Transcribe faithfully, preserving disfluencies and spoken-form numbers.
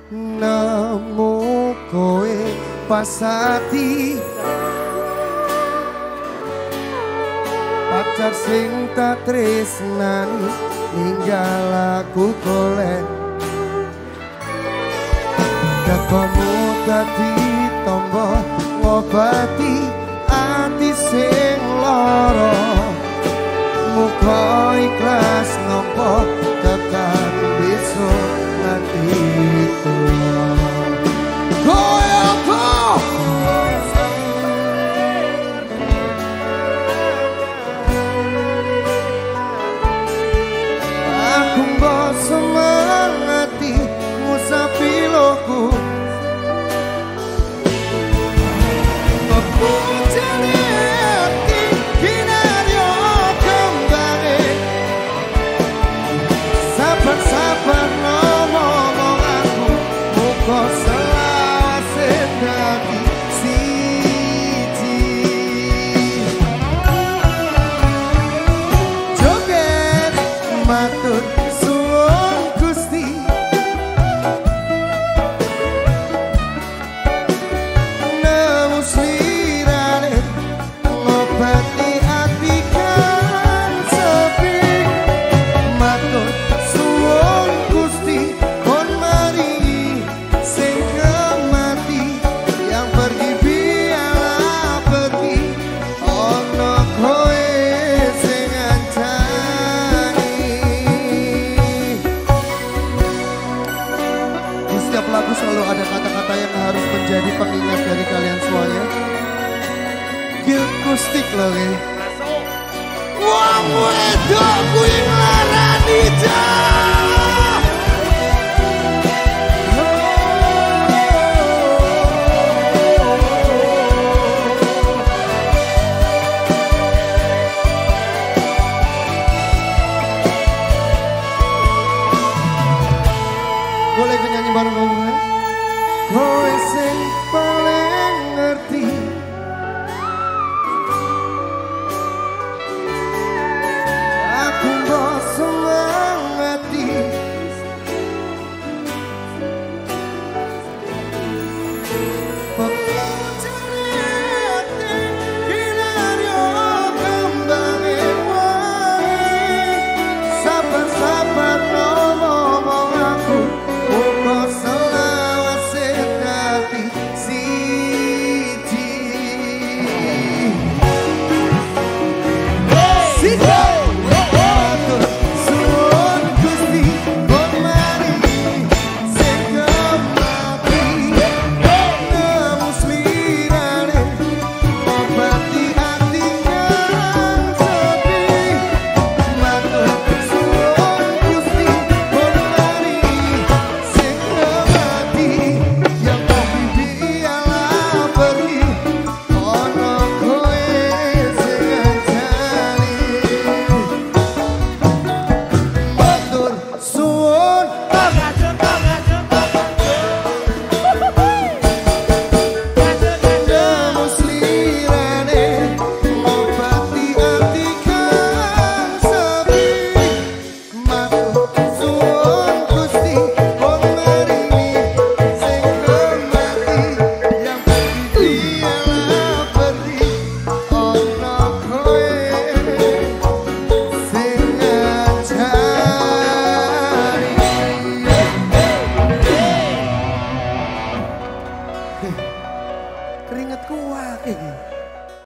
nemu kowe pas ati pacar sing tak tresnani ninggal aku golek tekomu dadi tombo ngobati ati sing lara muga ikhlas nampa tekan besok nanti tua koyoko aku mbok semangati musapiloku sabar ngomong aku muka selawase dadi siji joget matur suwun Gusti nemu slirane ngobati ati kang sepi matur lagu selalu ada kata-kata yang harus menjadi pengingat dari kalian semuanya. Gil kustik loh ya. Wong wedok kuwi nglarani jah. Boleh nyanyi bareng-bareng? Kowe sing paling ngerti aku mbok semangati sabar-sabar ngomong aku muka selawase dadi siji siji matur suwun Gusti kon maringi sing kemati nemu slirane ngobati ati kang sepi matur suwun Gusti kon maringi sing kemati yang bibi ala pergi ono kowe sing ngancani matur suwun nemu slirane ngobati ati kang sepi matur suwun Gusti kon maringi sing kemati yang bibi ala pergi ono kowe sing ngancani. Keringetku akeh.